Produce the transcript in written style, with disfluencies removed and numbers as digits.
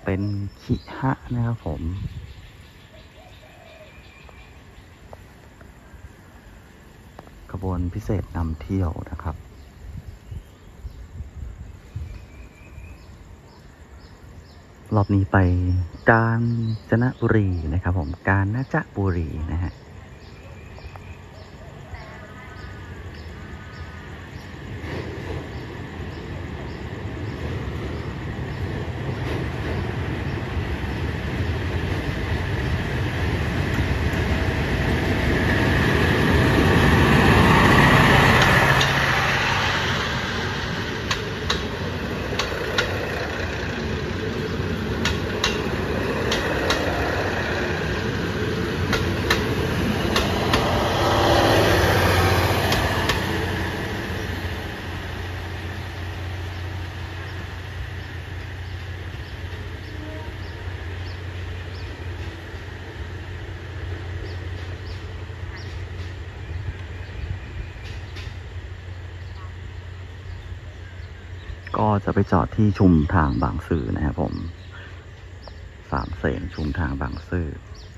เป็นคิฮะนะครับผมขบวนพิเศษนำเที่ยวนะครับรอบนี้ไปกาญจนบุรีนะครับผมกาญจนบุรีนะฮะก็จะไปจอดที่ชุมทางบางซื่อนะครับผม3 เสนชุมทางบางซื่อ